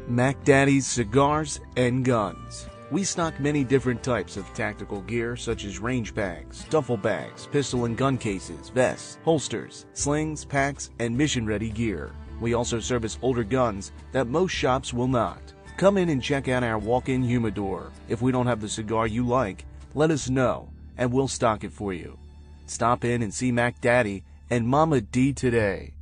Mac Daddy's Cigars and Guns. We stock many different types of tactical gear such as range bags, duffel bags, pistol and gun cases, vests, holsters, slings, packs, and mission-ready gear. We also service older guns that most shops will not. Come in and check out our walk-in humidor. If we don't have the cigar you like, let us know and we'll stock it for you. Stop in and see Mac Daddy and Mama D today.